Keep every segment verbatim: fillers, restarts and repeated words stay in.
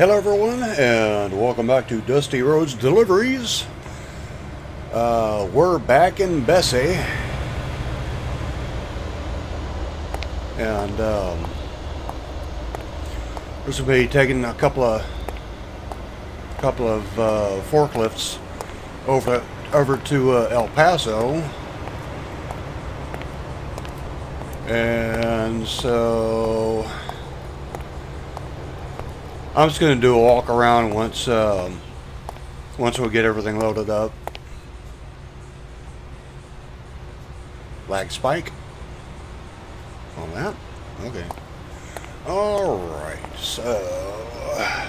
Hello everyone, and welcome back to Dusty Roads Deliveries. Uh, we're back in Bessie, and um, this will be taking a couple of couple of uh, forklifts over over to uh, El Paso, and so I'm just going to do a walk around once um, once we get everything loaded up. Lag spike on that. Okay. All right. So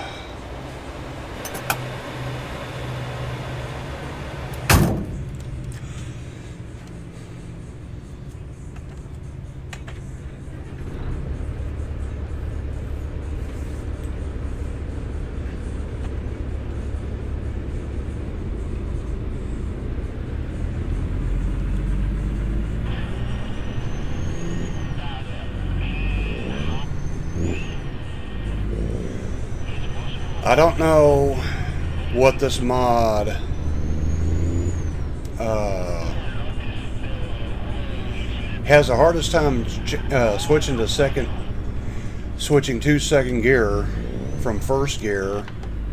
I don't know what this mod uh, has the hardest time uh, switching to second, switching to second gear from first gear.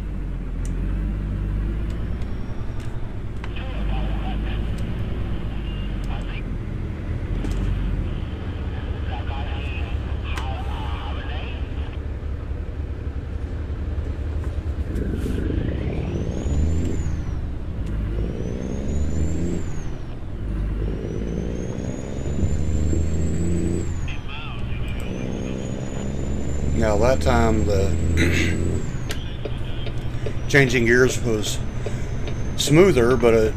Now that time the changing gears was smoother, but it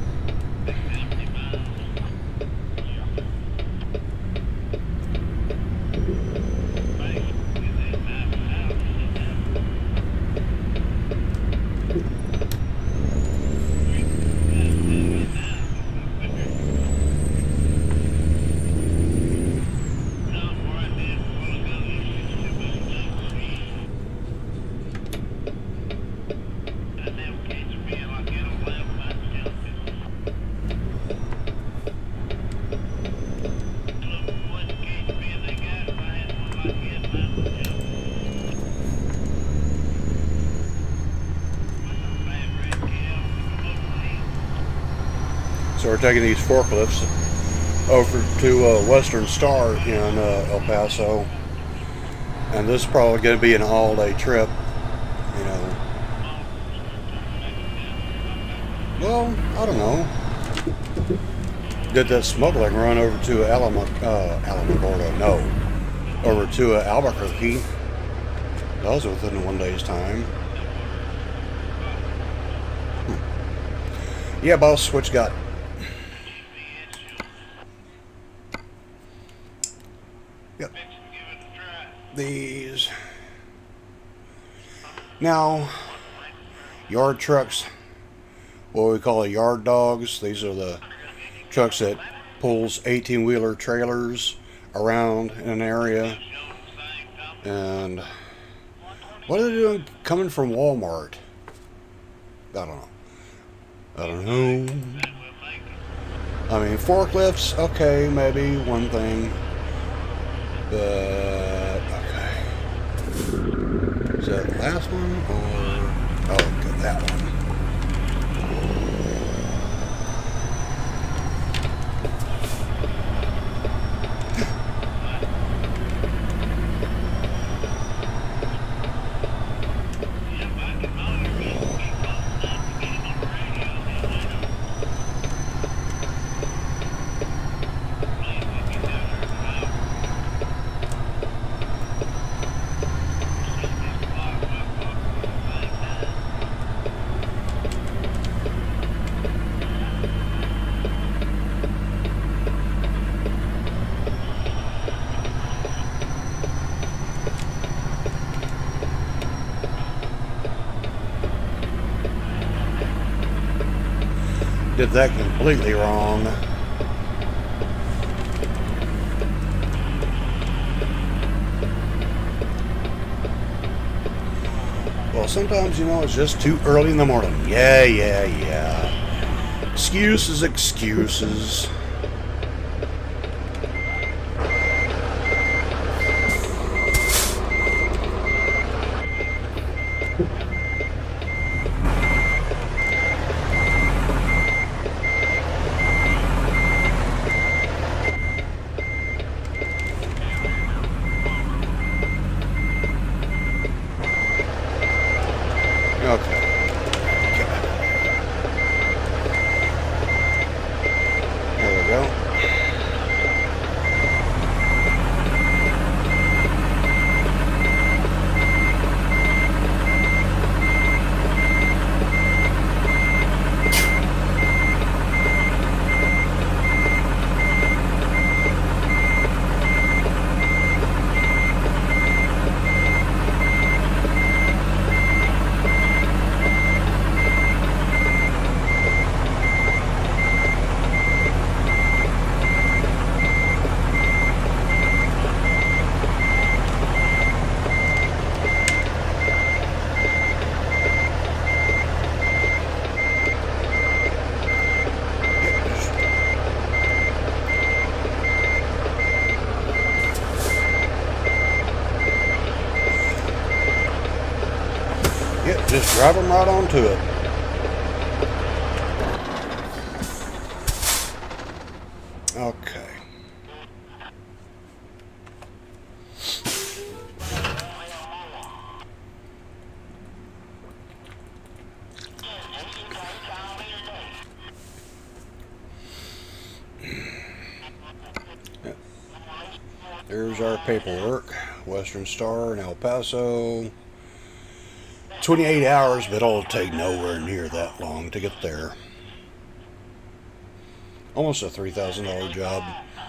So we're taking these forklifts over to uh, Western Star in uh, El Paso, and this is probably going to be an all-day trip, you know. Well, I don't know. Did that smuggling run over to Alamo, uh, Alamogordo? No, over to uh, Albuquerque. That was within one day's time. Hmm. Yeah, boss, what you got? Yep. These. Now, yard trucks, what we call yard dogs. These are the trucks that pulls eighteen wheeler trailers around in an area. And what are they doing coming from Walmart? I don't know. I don't know. I mean, forklifts, okay, maybe one thing. But, okay. Is that the last one, or, oh, good, that one. Did that completely wrong. sometimes, you know, it's just too early in the morning. Yeah, yeah, yeah. Excuses, excuses. Yep, just drive them right onto it. Okay. Yep. There's our paperwork. Western Star in El Paso. twenty-eight hours, but it'll take nowhere near that long to get there. Almost a three thousand dollar job.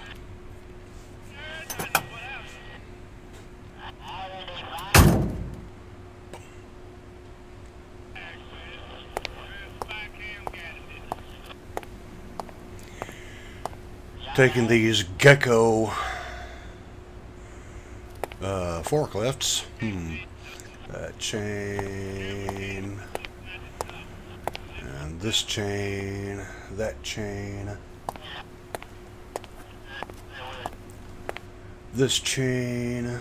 Taking these Gecko uh, forklifts. Hmm. That chain, and this chain, that chain, this chain,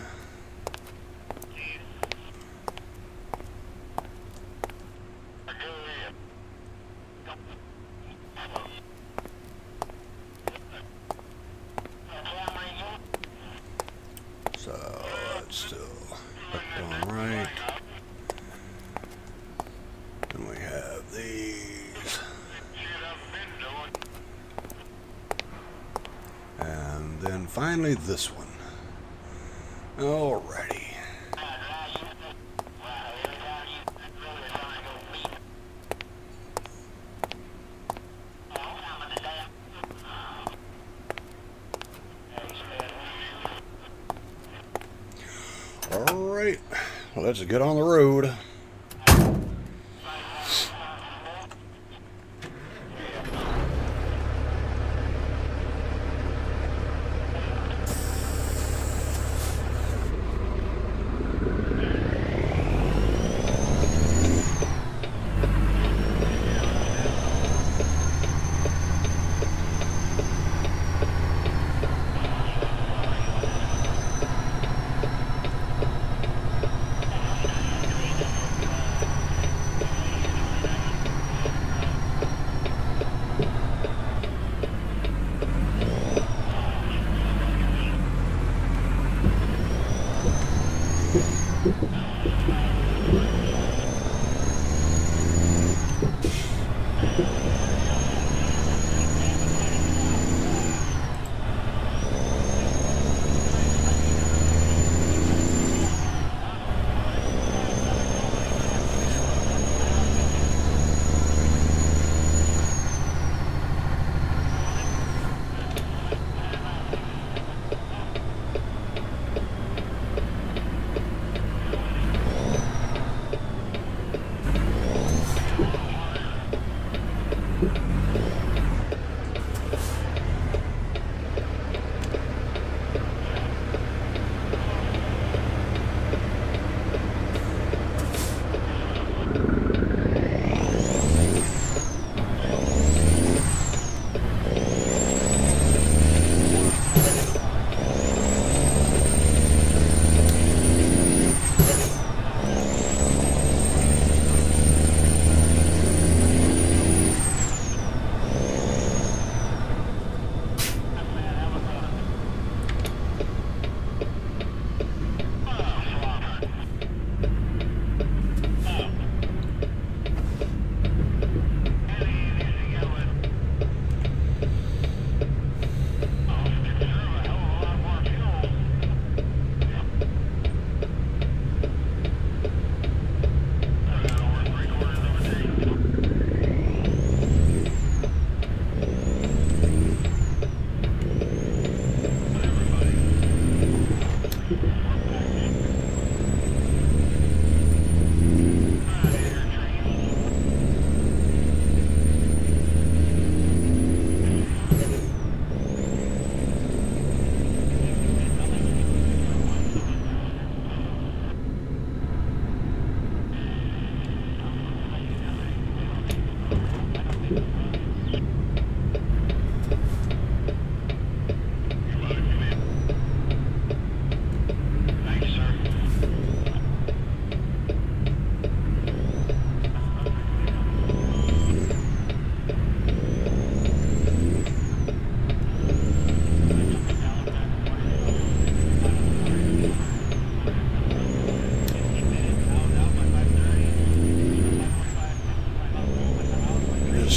so it's still hooked on right. And we have these. And then finally this one. Alrighty. Alright, let's get on the road.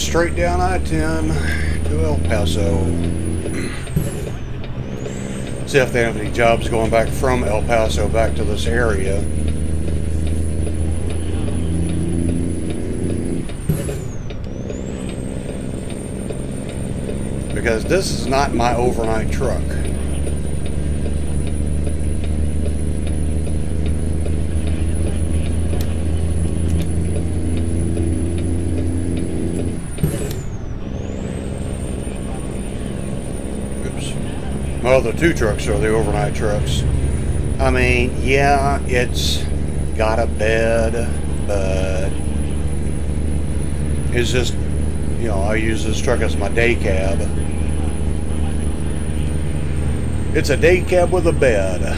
straight down I ten to El Paso. See if they have any jobs going back from El Paso back to this area. Because this is not my overnight truck. Well, the two trucks are the overnight trucks. I mean, yeah, it's got a bed, but it's just, you know, I use this truck as my day cab. It's a day cab with a bed.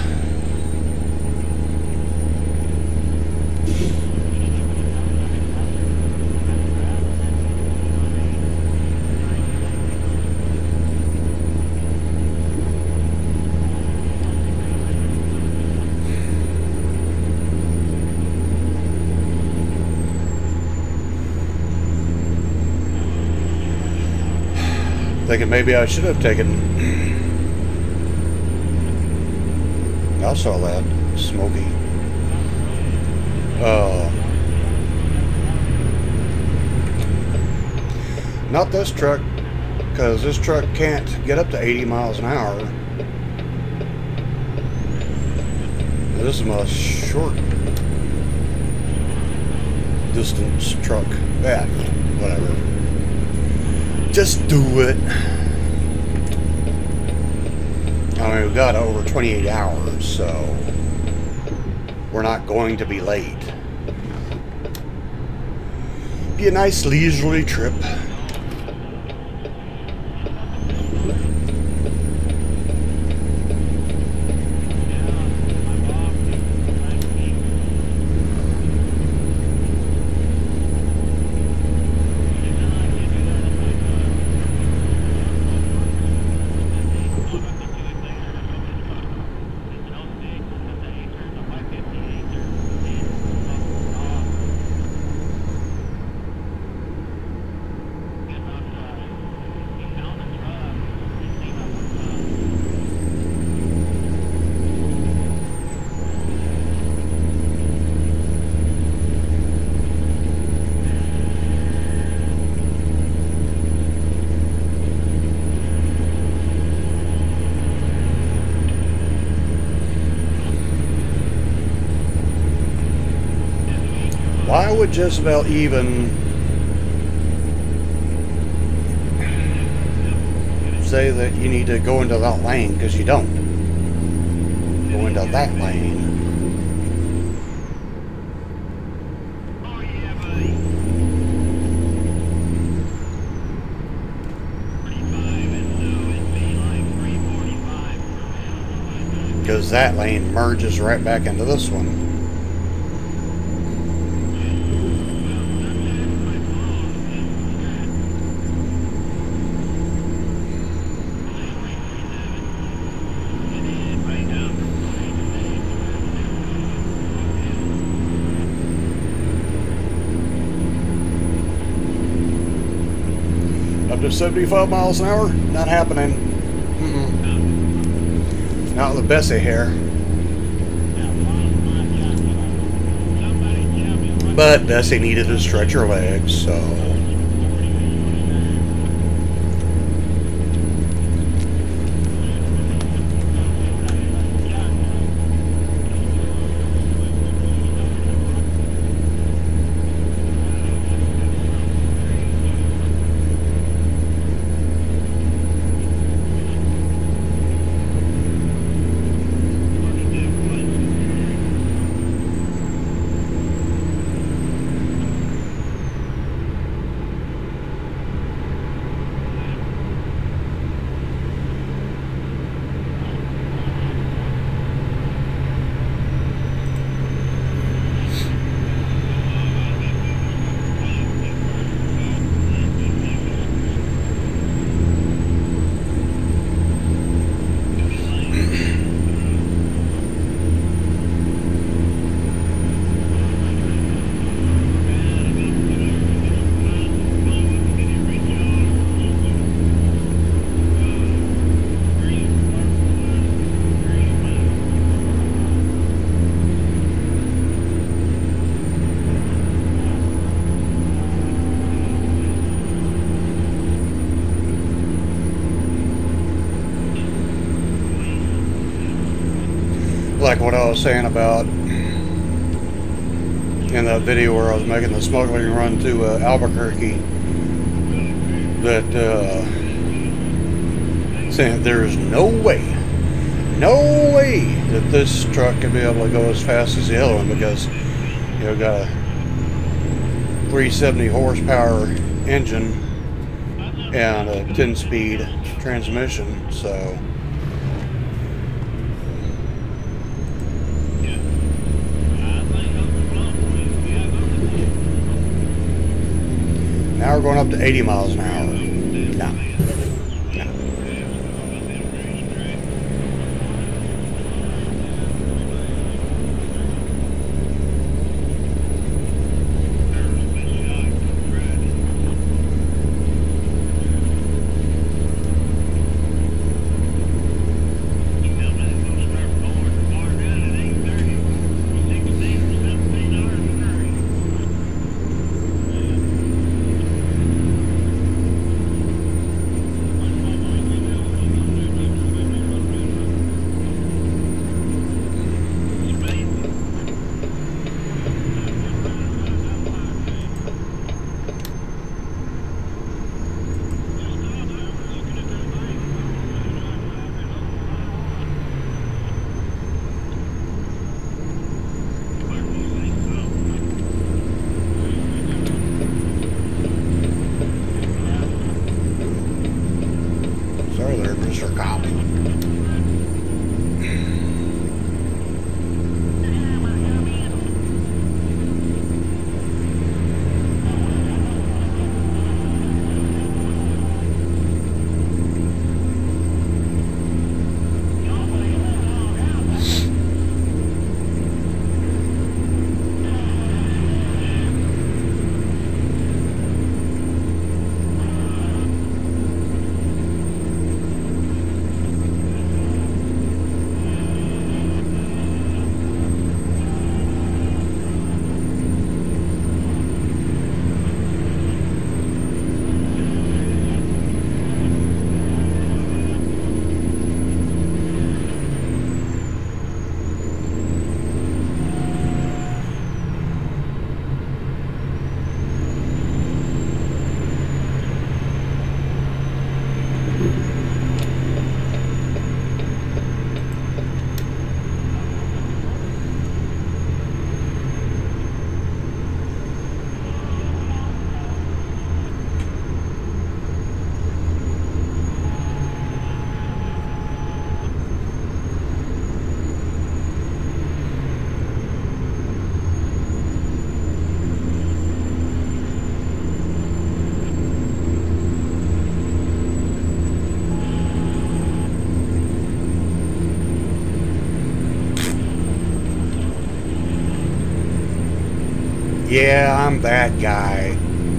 Thinking maybe I should have taken. I saw that smoky. Uh, not this truck, because this truck can't get up to eighty miles an hour. This is my short distance truck. Yeah, whatever. Just do it. I mean, we've got over twenty-eight hours, so we're not going to be late. Be a nice leisurely trip. Why would Jezebel even say that you need to go into that lane? Because you don't. Go into that lane. Because that lane merges right back into this one. Up to seventy-five miles an hour? Not happening. Mm-mm. Not with the Bessie here. But Bessie needed to stretch her legs, so. like what I was saying about in that video where I was making the smuggling run to uh, Albuquerque, that uh, saying there's no way, no way that this truck could be able to go as fast as the other one, because you know, got a three seventy horsepower engine and a ten speed transmission, so now we're going up to eighty miles an hour. No. No. Sorry there, Mister Cop. Yeah, I'm that guy.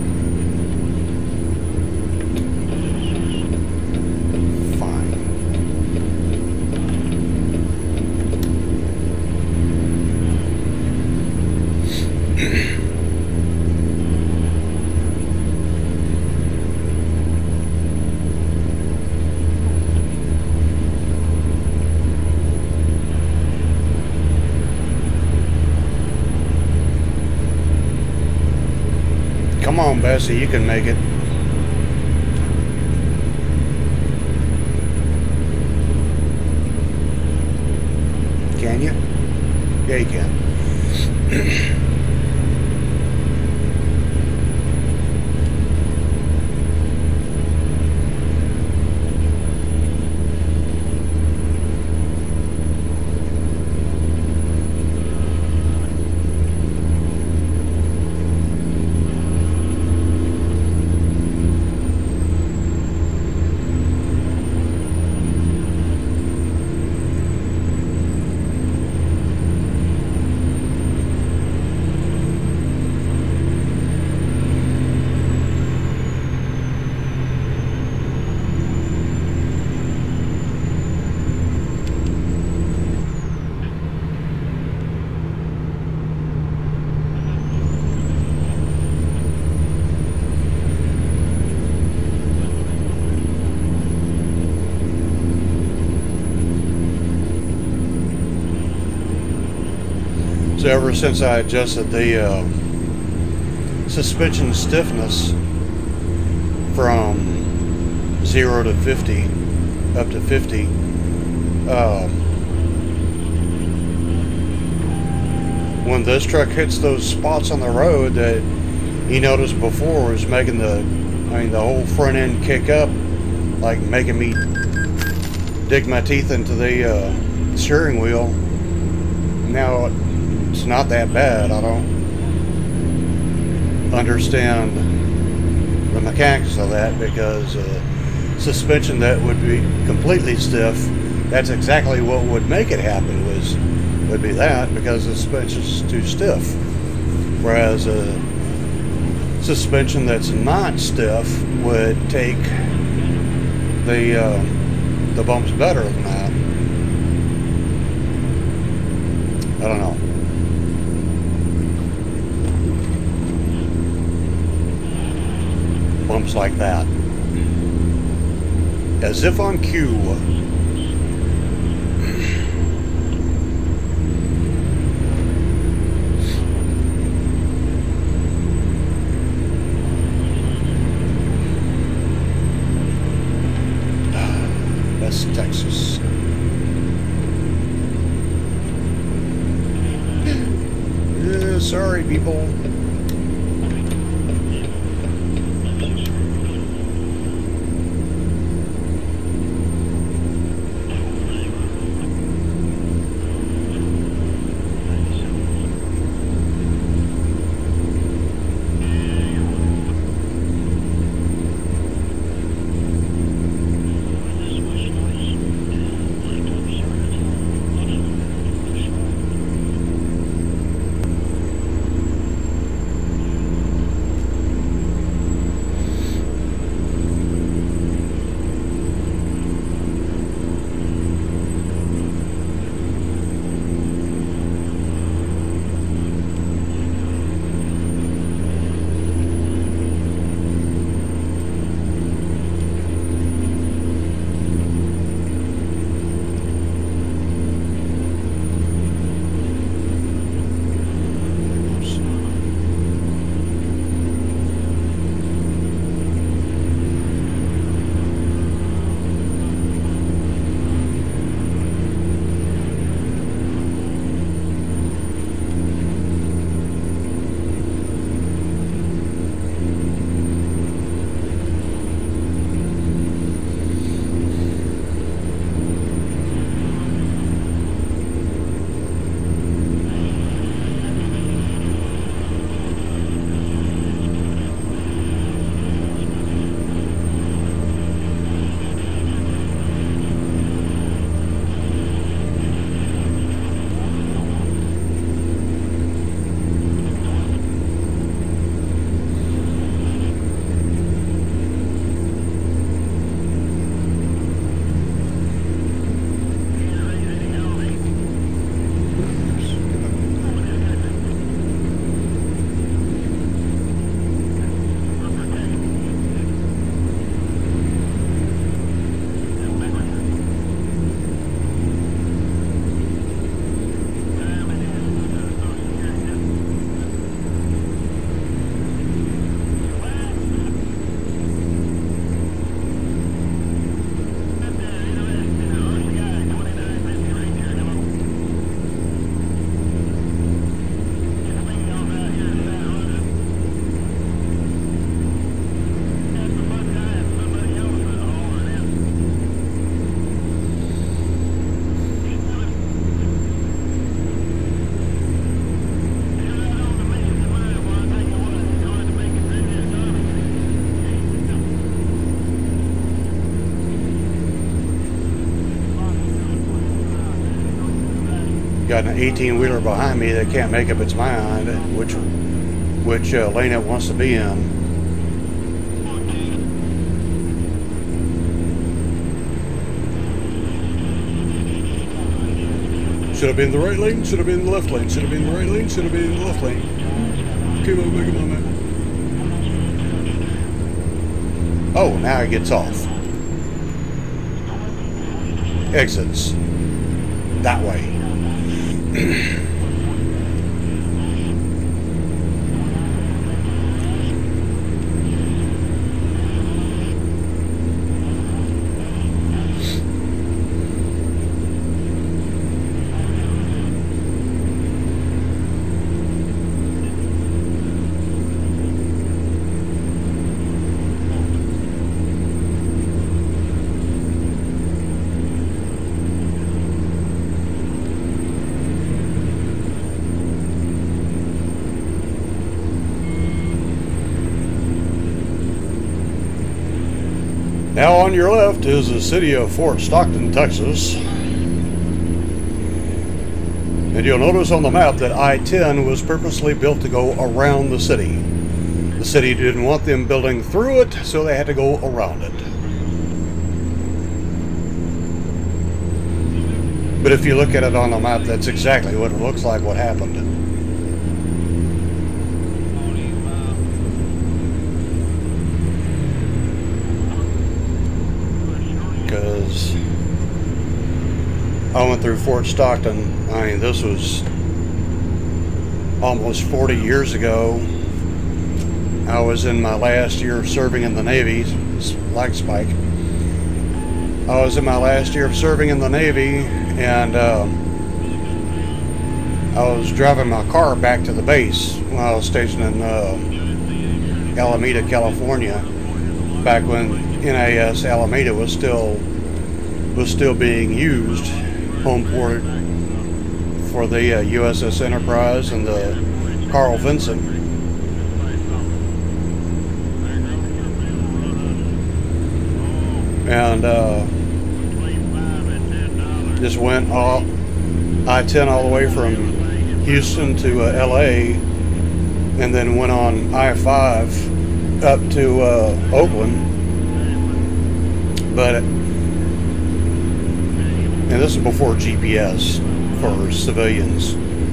Fine. Come on, Bessie, you can make it. Can you? Yeah, you can. So ever since I adjusted the uh, suspension stiffness from zero to fifty, up to fifty, uh, when this truck hits those spots on the road that you noticed before was making the, I mean, the whole front end kick up, like making me dig my teeth into the uh, steering wheel. Now it's not that bad. I don't understand the mechanics of that, because uh, suspension that would be completely stiff, that's exactly what would make it happen, was would be that, because the suspension's too stiff. Whereas a suspension that's not stiff would take the uh, the bumps better than that. I don't know. Bumps like that. As if on cue. West Texas. Yeah, sorry, people. Got an eighteen wheeler behind me that can't make up its mind which which uh, lane it wants to be in. Should have been the right lane, should have been the left lane, should have been the right lane, should have been the left lane. Come on, come on, man. Oh, now it gets off. Exits that way. Now on your left is the city of Fort Stockton, Texas. And you'll notice on the map that I ten was purposely built to go around the city. The city didn't want them building through it, so they had to go around it. But if you look at it on the map, that's exactly what it looks like what happened. Because I went through Fort Stockton. I mean, this was almost forty years ago. I was in my last year of serving in the Navy, like Spike. I was in my last year of serving in the Navy, and uh, I was driving my car back to the base when I was stationed in uh, Alameda, California, back when N A S Alameda was still was still being used, home port for the uh, U S S Enterprise and the Carl Vinson. And uh, just went all I ten all the way from Houston to uh, L A, and then went on I five up to uh, Oakland. But and this is before G P S for civilians,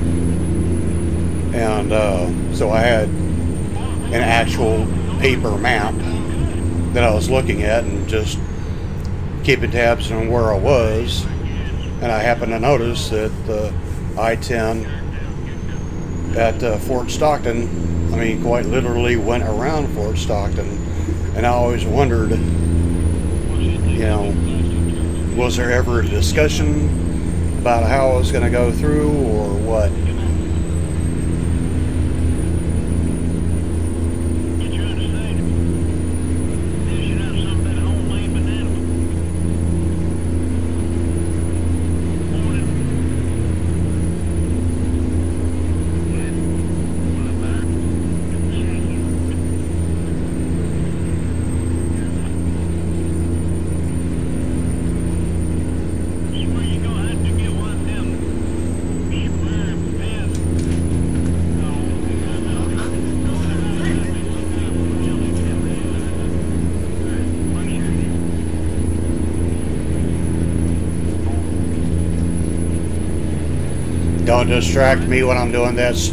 and uh, so I had an actual paper map that I was looking at and just keeping tabs on where I was. And I happened to notice that the I ten at uh, Fort Stockton, I mean, quite literally went around Fort Stockton. And I always wondered, you know, was there ever a discussion about how I was going to go through or what? Don't distract me when I'm doing this.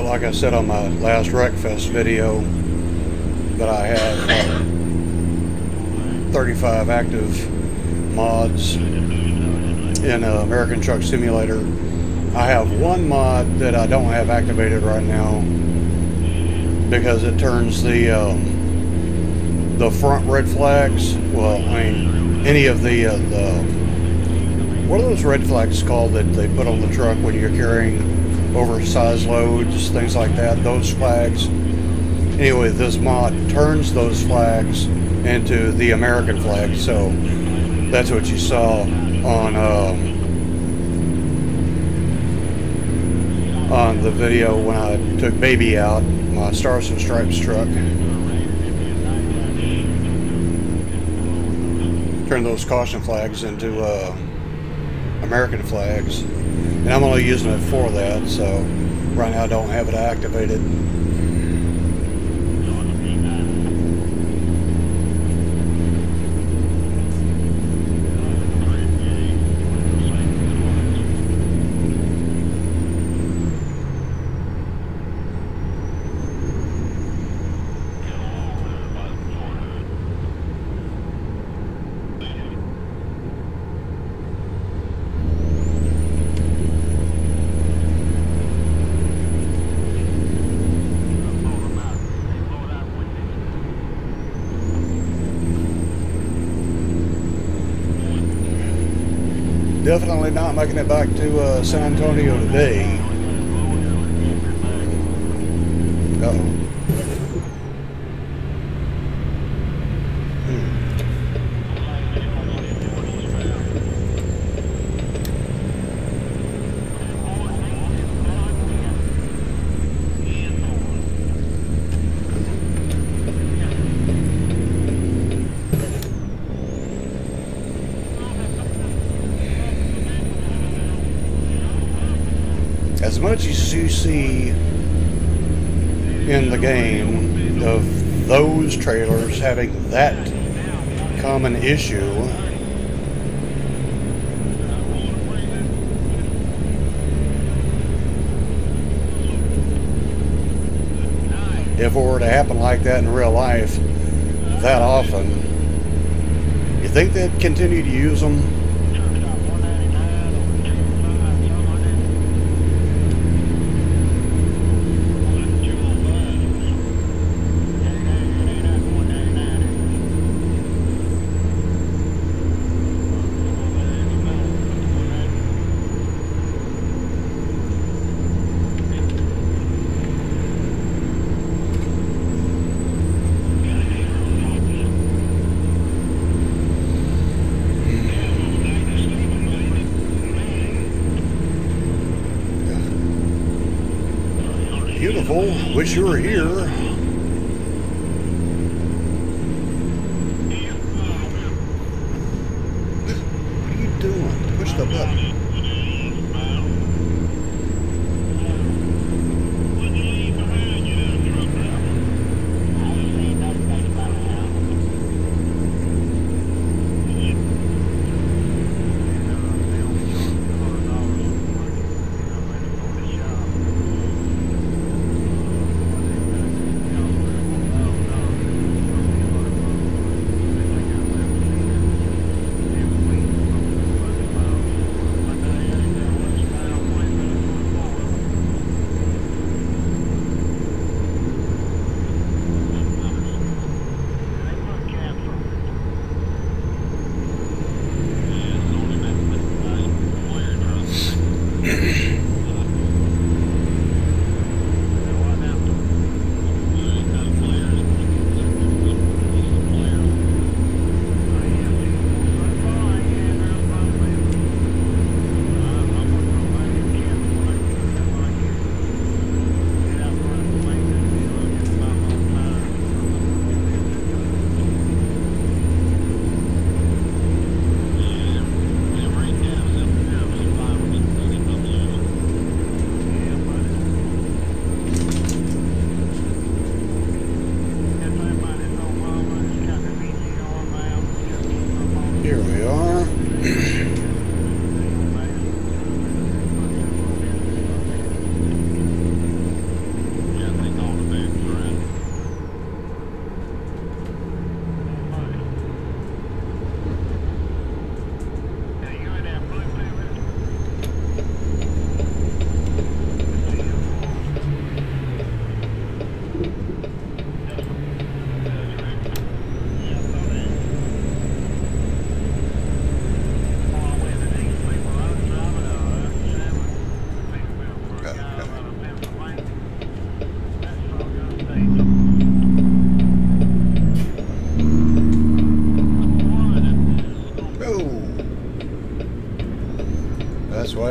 like I said on my last Wreckfest video, that I have uh, thirty-five active mods in uh, American Truck Simulator. I have one mod that I don't have activated right now because it turns the um, the front red flags. Well, I mean, any of the uh, the what are those red flags called that they put on the truck when you're carrying oversized loads, things like that? Those flags. Anyway, this mod turns those flags into the American flag, so that's what you saw on um, on the video when I took Baby out, my Stars and Stripes truck. Turn those caution flags into uh, American flags, and I'm only using it for that, so right now I don't have it activated. Definitely not making it back to uh, San Antonio today. Uh-oh. Hmm. As much as you see in the game of those trailers having that common issue, if it were to happen like that in real life that often, you think they'd continue to use them? Beautiful. Wish you were here. What are you doing? Push the button.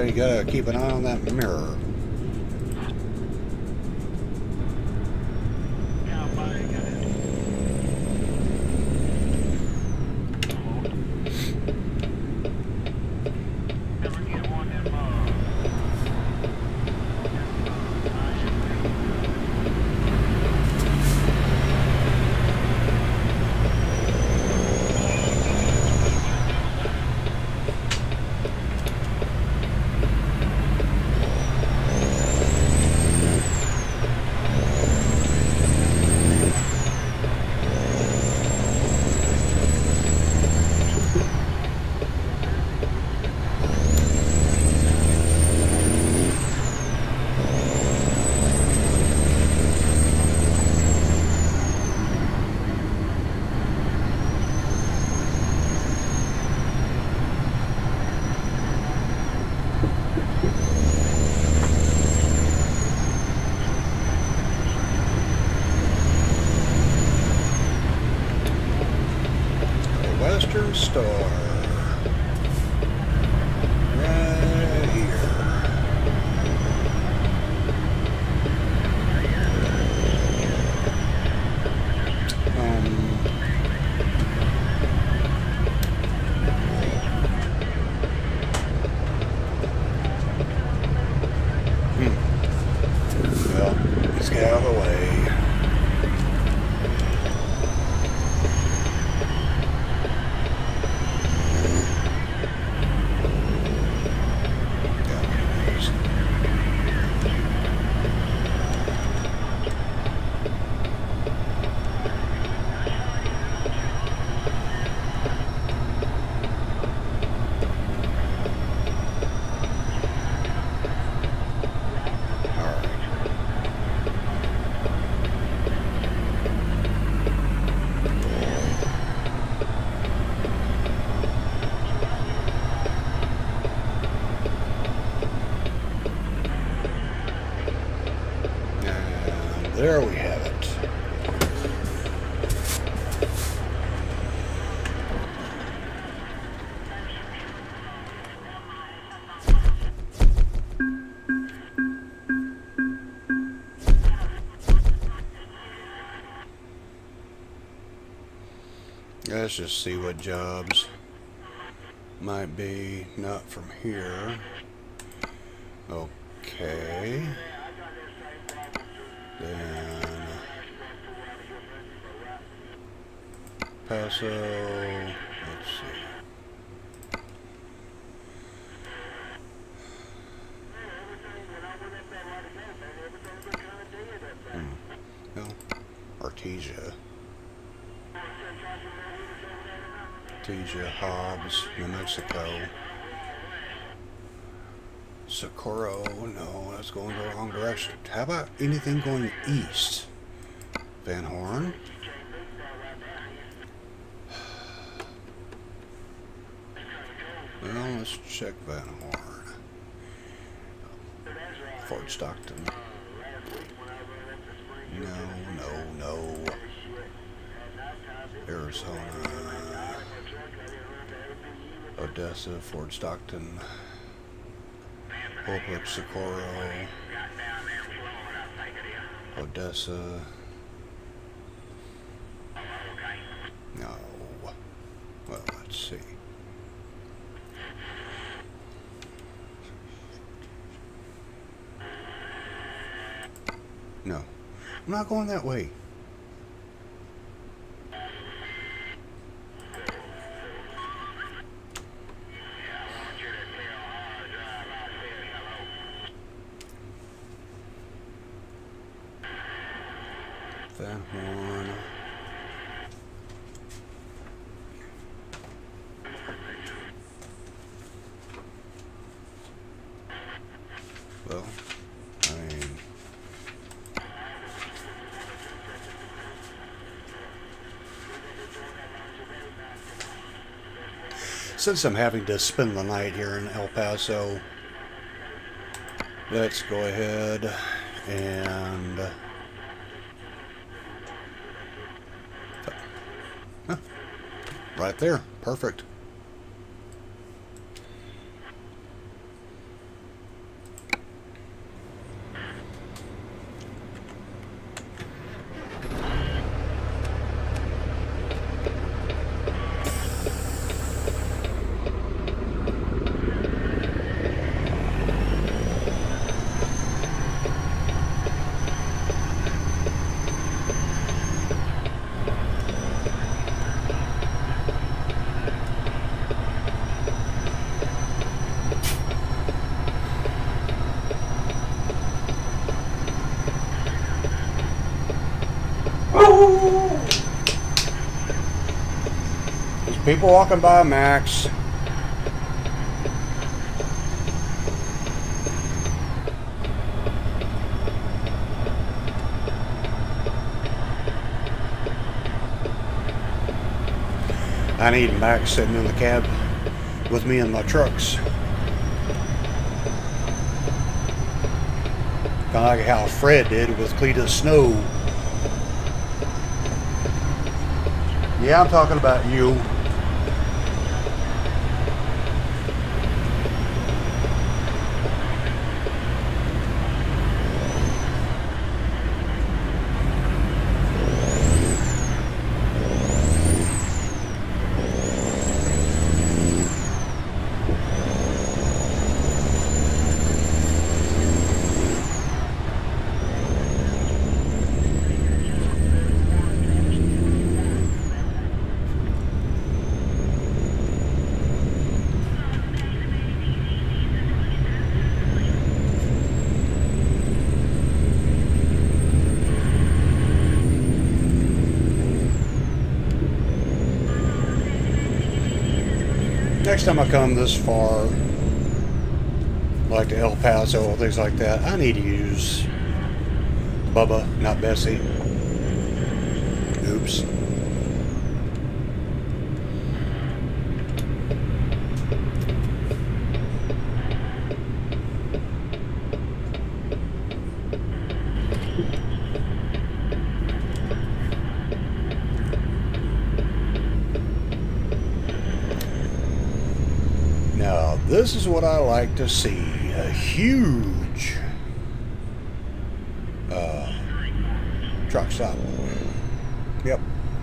you gotta keep an eye on that mirror. Western Star. Right here. Um, hmm. Well, let's get out of the way. There we have it. Let's just see what jobs might be not from here. Okay. Then Paso, let's see. Hmm. No, Artesia. Artesia, Hobbs, New Mexico. Socorro, no, that's going the wrong direction. How about anything going east? Van Horn? Well, let's check Van Horn. Fort Stockton. No, no, no. Arizona. Odessa, Fort Stockton. Public, Socorro, Odessa. No. Well, let's see. No. I'm not going that way. Van Horn. Well, I mean, since I'm having to spend the night here in El Paso, let's go ahead and huh, right there, perfect. People walking by, Max. I need Max sitting in the cab with me in my trucks. Kind of like how Fred did with Cletus Snow. Yeah, I'm talking about you. Next time I come this far, like to El Paso, things like that, I need to use Bubba, not Bessie. Oops. Now, this is what I like to see. A huge uh, truck stop. Yep.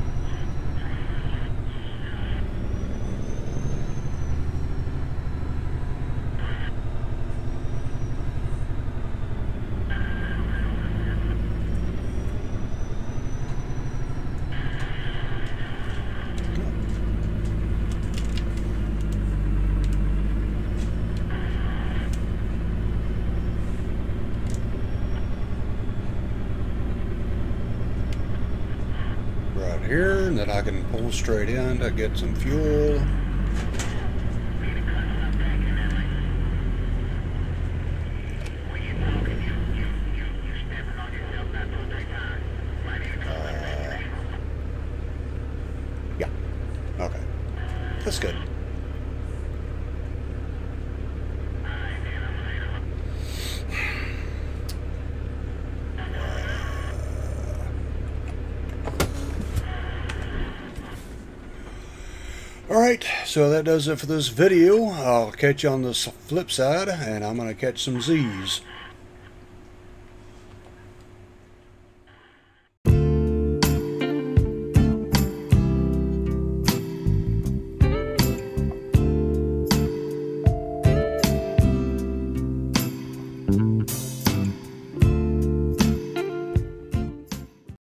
Here, and then I can pull straight in to get some fuel. Uh, yeah, okay, that's good. Alright, so that does it for this video. I'll catch you on the flip side, and I'm going to catch some Z's.